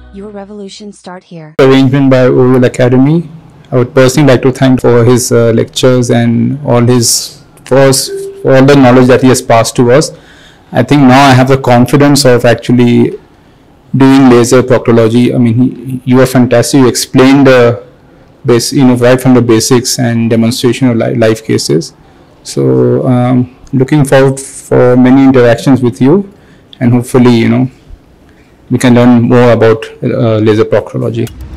Your revolution start here. Arrangement by Oreol Academy. I would personally like to thank for his lectures and all his for all the knowledge that he has passed to us. I think now I have the confidence of actually doing laser proctology. I mean, you are fantastic. You explained the base, right from the basics and demonstration of live cases. So looking forward for many interactions with you, and hopefully, we can learn more about laser proctology.